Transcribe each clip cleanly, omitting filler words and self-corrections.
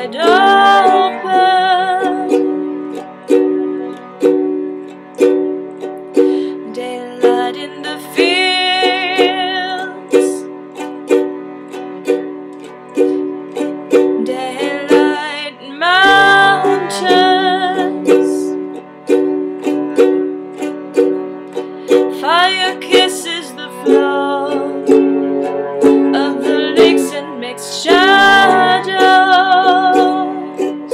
wide open. Daylight in the fields, daylight in mountains. Fire kisses the floor of the lakes and makes shadows.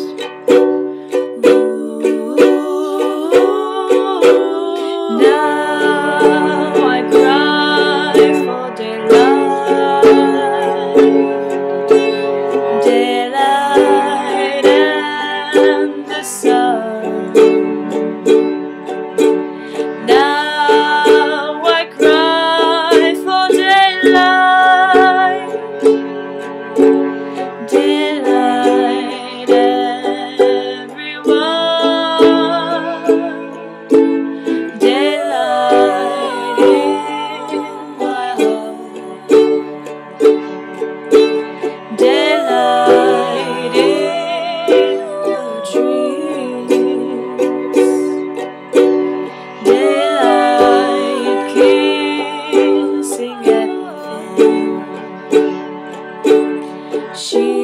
Ooh, now I cry for daylight, daylight and the sun. Now I cry for daylight, daylight everyone, daylight in my heart, daylight in the trees, daylight kissing everything. She